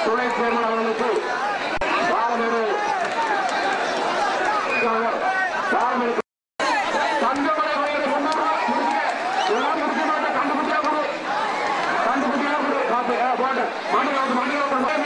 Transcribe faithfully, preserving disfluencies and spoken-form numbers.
துணை சேர்மன் அவர்களுக்கு பாலமேடு பாலமேடு தங்கமலை வயது கொண்டாட கண்டுபிடிச்சா கொடு கண்டுபிடிச்சா கொடு போட்டு மண்டல மண்டல